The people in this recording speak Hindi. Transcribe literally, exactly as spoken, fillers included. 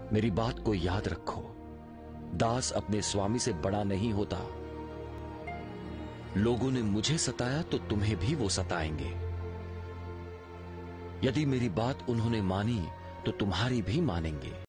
मेरी बात को याद रखो, दास अपने स्वामी से बड़ा नहीं होता। लोगों ने मुझे सताया तो तुम्हें भी वो सताएंगे। यदि मेरी बात उन्होंने मानी तो तुम्हारी भी मानेंगे।